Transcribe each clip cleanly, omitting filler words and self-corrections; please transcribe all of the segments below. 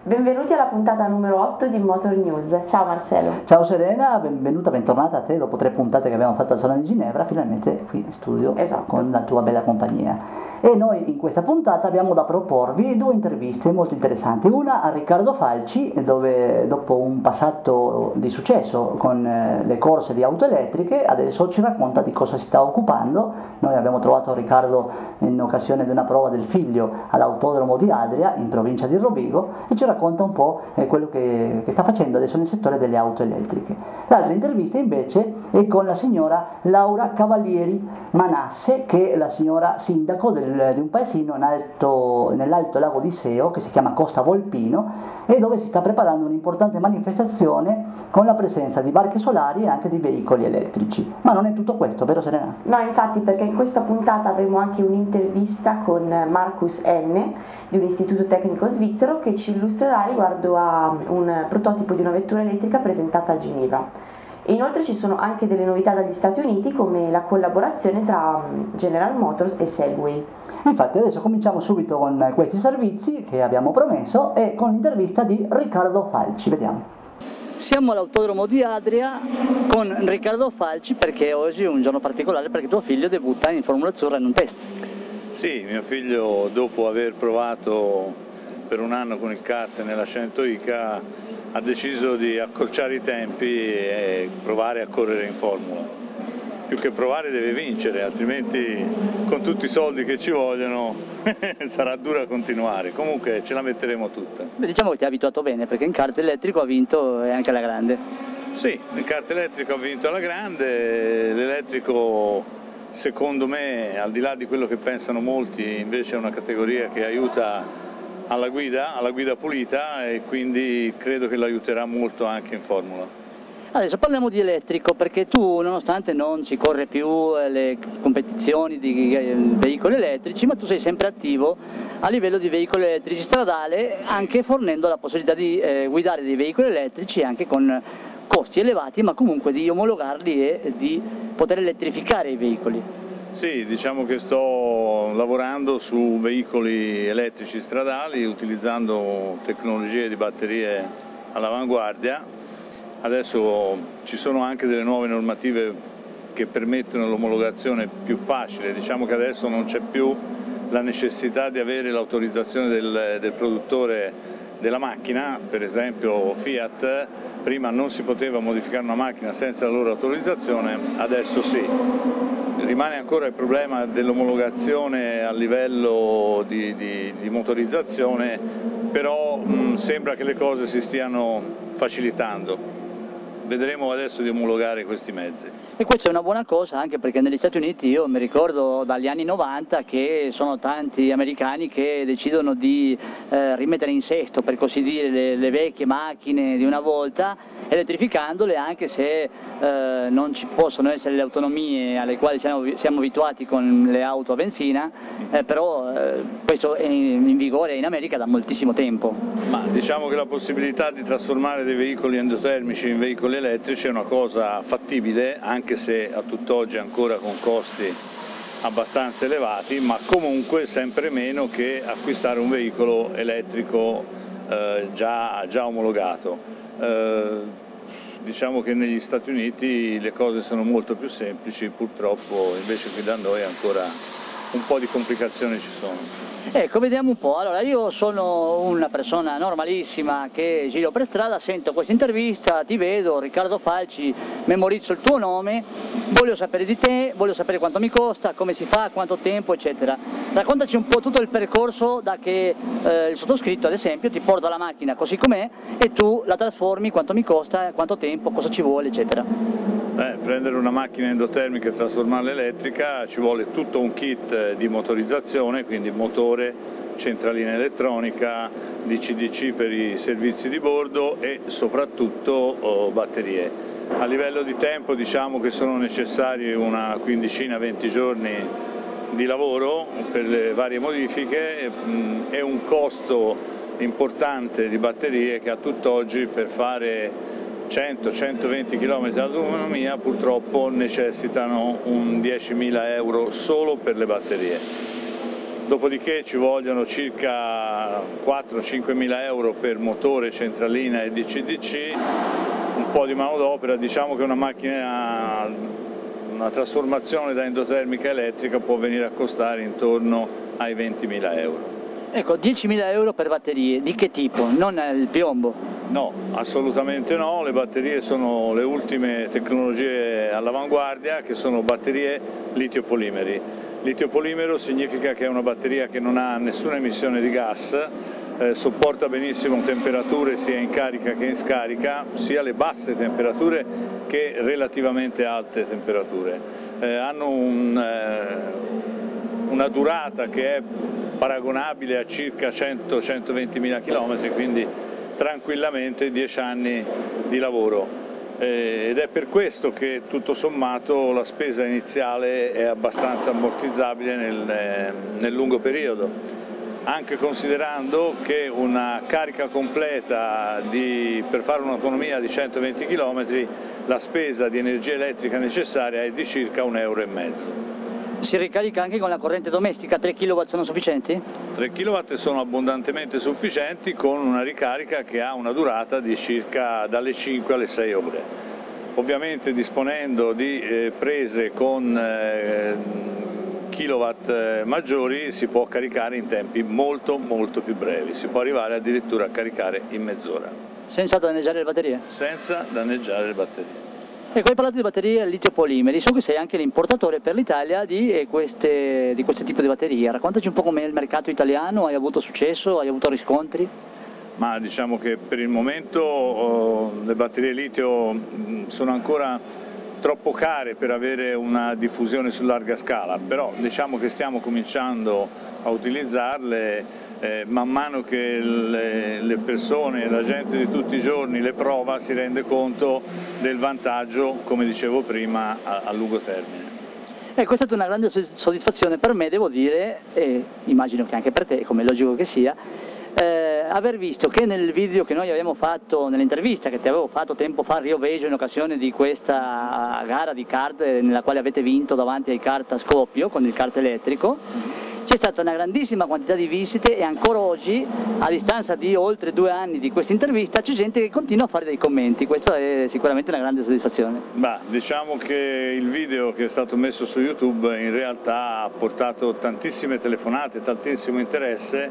Benvenuti alla puntata numero 8 di Motor News. Ciao Marcello. Ciao Serena, benvenuta, bentornata a te dopo 3 puntate che abbiamo fatto al Salone di Ginevra, finalmente qui in studio con la tua bella compagnia. E noi in questa puntata abbiamo da proporvi 2 interviste molto interessanti. Una a Riccardo Falci, dove dopo un passato di successo con le corse di auto elettriche, adesso ci racconta di cosa si sta occupando. Noi abbiamo trovato Riccardo in occasione di una prova del figlio all'autodromo di Adria, in provincia di Rovigo, e ci racconta un po' quello che sta facendo adesso nel settore delle auto elettriche. L'altra intervista invece è con la signora Laura Cavalieri Manasse, che è la signora sindaco di un paesino nell'Alto Lago di Seo che si chiama Costa Volpino, e dove si sta preparando un'importante manifestazione con la presenza di barche solari e anche di veicoli elettrici. Ma non è tutto questo, vero Serena? No, infatti, perché in questa puntata avremo anche un'intervista con Marcus N di un istituto tecnico svizzero che ci illustrerà riguardo a un prototipo di una vettura elettrica presentata a Ginevra. E inoltre ci sono anche delle novità dagli Stati Uniti, come la collaborazione tra General Motors e Segway. Infatti adesso cominciamo subito con questi servizi che abbiamo promesso e con l'intervista di Riccardo Falci. Vediamo. Siamo all'autodromo di Adria con Riccardo Falci perché oggi è un giorno particolare, perché tuo figlio debutta in Formula Azzurra in un test. Sì, mio figlio, dopo aver provato per un anno con il kart nella 100 ICA, ha deciso di accorciare i tempi e provare a correre in Formula. Più che provare deve vincere, altrimenti con tutti i soldi che ci vogliono sarà dura continuare. Comunque ce la metteremo tutta. Beh, diciamo che ti ha abituato bene, perché in kart elettrico ha vinto e anche alla grande. Sì, il kart elettrico ha vinto alla grande, l'elettrico secondo me, al di là di quello che pensano molti, invece è una categoria che aiuta alla guida pulita, e quindi credo che l'aiuterà molto anche in Formula. Adesso parliamo di elettrico, perché tu, nonostante non si corre più le competizioni di veicoli elettrici, ma tu sei sempre attivo a livello di veicoli elettrici stradale, anche fornendo la possibilità di guidare dei veicoli elettrici anche con costi elevati, ma comunque di omologarli e di poter elettrificare i veicoli. Sì, diciamo che sto lavorando su veicoli elettrici stradali utilizzando tecnologie di batterie all'avanguardia. Adesso ci sono anche delle nuove normative che permettono l'omologazione più facile, diciamo che adesso non c'è più la necessità di avere l'autorizzazione del produttore della macchina. Per esempio Fiat, prima non si poteva modificare una macchina senza la loro autorizzazione, adesso sì. Rimane ancora il problema dell'omologazione a livello di motorizzazione, però sembra che le cose si stiano facilitando. Vedremo adesso di omologare questi mezzi. E questa è una buona cosa, anche perché negli Stati Uniti io mi ricordo dagli anni 90 che sono tanti americani che decidono di rimettere in sesto, per così dire, le vecchie macchine di una volta, elettrificandole, anche se non ci possono essere le autonomie alle quali siamo abituati con le auto a benzina, però questo è in vigore in America da moltissimo tempo. Ma diciamo che la possibilità di trasformare dei veicoli endotermici in veicoli elettrici è una cosa fattibile, anche se a tutt'oggi ancora con costi abbastanza elevati, ma comunque sempre meno che acquistare un veicolo elettrico già omologato. Diciamo che negli Stati Uniti le cose sono molto più semplici, purtroppo invece qui da noi ancora un po' di complicazioni ci sono. Ecco, vediamo un po'. Allora, io sono una persona normalissima che giro per strada, sento questa intervista, ti vedo, Riccardo Falci, memorizzo il tuo nome, voglio sapere di te, voglio sapere quanto mi costa, come si fa, quanto tempo, eccetera. Raccontaci un po' tutto il percorso da che il sottoscritto, ad esempio, ti porta la macchina così com'è e tu la trasformi, quanto mi costa, quanto tempo, cosa ci vuole, eccetera. Prendere una macchina endotermica e trasformarla elettrica ci vuole tutto un kit di motorizzazione, quindi motore, centralina elettronica, DC-DC per i servizi di bordo e soprattutto batterie. A livello di tempo diciamo che sono necessari una 15-20 giorni di lavoro per le varie modifiche e un costo importante di batterie che a tutt'oggi per fare 100-120 km di autonomia purtroppo necessitano un 10.000 euro solo per le batterie. dopodiché ci vogliono circa 4-5 mila euro per motore, centralina e DC-DC, un po' di manodopera. Diciamo che una macchina, una trasformazione da endotermica a elettrica può venire a costare intorno ai 20.000 euro. Ecco, 10.000 euro per batterie, di che tipo? Non il piombo? No, assolutamente no, le batterie sono le ultime tecnologie all'avanguardia, che sono batterie litio-polimeri. Litio-polimero significa che è una batteria che non ha nessuna emissione di gas, sopporta benissimo temperature sia in carica che in scarica, sia le basse temperature che relativamente alte temperature. Hanno una durata che è paragonabile a circa 100-120 mila km, quindi tranquillamente 10 anni di lavoro. Ed è per questo che tutto sommato la spesa iniziale è abbastanza ammortizzabile nel lungo periodo, anche considerando che una carica completa per fare un'autonomia di 120 km la spesa di energia elettrica necessaria è di circa 1,5 euro. Si ricarica anche con la corrente domestica? 3 kW sono sufficienti? 3 kW sono abbondantemente sufficienti, con una ricarica che ha una durata di circa dalle 5 alle 6 ore. Ovviamente disponendo di prese con kilowatt maggiori si può caricare in tempi molto più brevi, si può arrivare addirittura a caricare in mezz'ora. Senza danneggiare le batterie? Senza danneggiare le batterie. Ecco, hai parlato di batterie al litio-polimeri, so che sei anche l'importatore per l'Italia di questo tipo di batterie. Raccontaci un po' com'è il mercato italiano, hai avuto successo, hai avuto riscontri? Ma diciamo che per il momento le batterie litio sono ancora troppo care per avere una diffusione su larga scala, però diciamo che stiamo cominciando a utilizzarle. Man mano che le persone, la gente di tutti i giorni le prova, si rende conto del vantaggio, come dicevo prima, a lungo termine. Ecco, è stata una grande soddisfazione per me, devo dire, e immagino che anche per te, come è logico che sia, aver visto che nel video che noi abbiamo fatto, nell'intervista che ti avevo fatto tempo fa a Rio Veggio in occasione di questa gara di kart nella quale avete vinto davanti ai kart a scoppio con il kart elettrico, c'è stata una grandissima quantità di visite e ancora oggi, a distanza di oltre 2 anni di questa intervista, c'è gente che continua a fare dei commenti. Questa è sicuramente una grande soddisfazione. Diciamo che il video che è stato messo su YouTube in realtà ha portato tantissime telefonate, tantissimo interesse,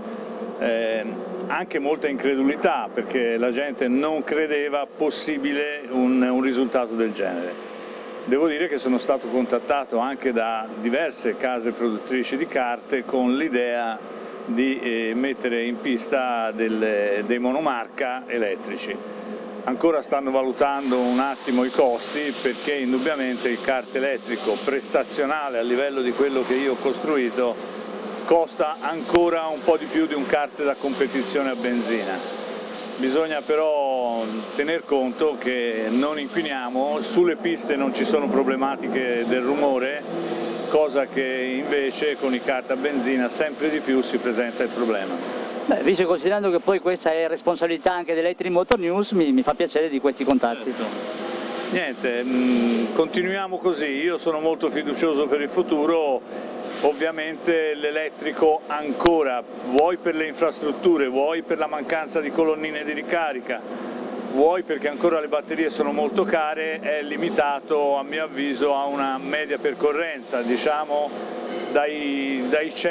anche molta incredulità, perché la gente non credeva possibile un risultato del genere. Devo dire che sono stato contattato anche da diverse case produttrici di carte con l'idea di mettere in pista dei monomarca elettrici. Ancora stanno valutando un attimo i costi, perché indubbiamente il kart elettrico prestazionale a livello di quello che io ho costruito costa ancora un po' di più di un kart da competizione a benzina. Bisogna però tener conto che non inquiniamo, sulle piste non ci sono problematiche del rumore, cosa che invece con i kart a benzina sempre di più si presenta il problema. Visto e considerando che poi questa è responsabilità anche dell'Electric Motor News, mi fa piacere di questi contatti. Certo. Niente, continuiamo così, io sono molto fiducioso per il futuro. Ovviamente l'elettrico ancora, vuoi per le infrastrutture, vuoi per la mancanza di colonnine di ricarica, vuoi perché ancora le batterie sono molto care, è limitato a mio avviso a una media percorrenza, diciamo dai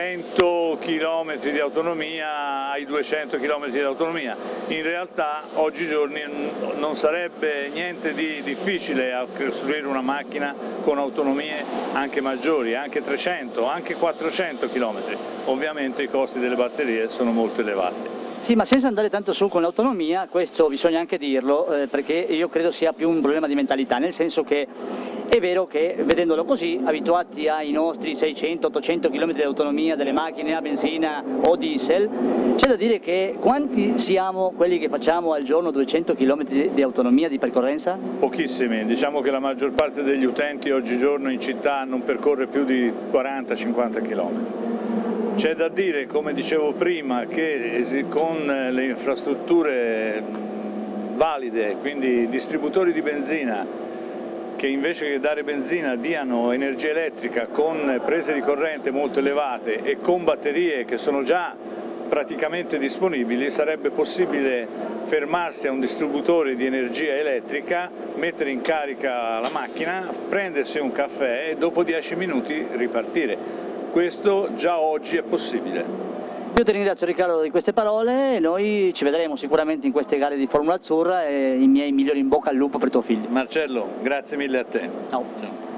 100 km di autonomia ai 200 km di autonomia. In realtà oggigiorno non sarebbe niente di difficile a costruire una macchina con autonomie anche maggiori, anche 300, anche 400 km. Ovviamente i costi delle batterie sono molto elevati. Sì, ma senza andare tanto su con l'autonomia, questo bisogna anche dirlo, perché io credo sia più un problema di mentalità, nel senso che è vero che, vedendolo così, abituati ai nostri 600-800 km di autonomia delle macchine a benzina o diesel, c'è da dire che quanti siamo quelli che facciamo al giorno 200 km di autonomia di percorrenza? Pochissimi, diciamo che la maggior parte degli utenti oggigiorno in città non percorre più di 40-50 km. C'è da dire, come dicevo prima, che con le infrastrutture valide, quindi distributori di benzina che invece che dare benzina diano energia elettrica con prese di corrente molto elevate e con batterie che sono già praticamente disponibili, sarebbe possibile fermarsi a un distributore di energia elettrica, mettere in carica la macchina, prendersi un caffè e dopo 10 minuti ripartire. Questo già oggi è possibile. Io ti ringrazio Riccardo di queste parole e noi ci vedremo sicuramente in queste gare di Formula Azzurra e i miei migliori in bocca al lupo per tuo figlio. Marcello, grazie mille a te. Ciao. Ciao.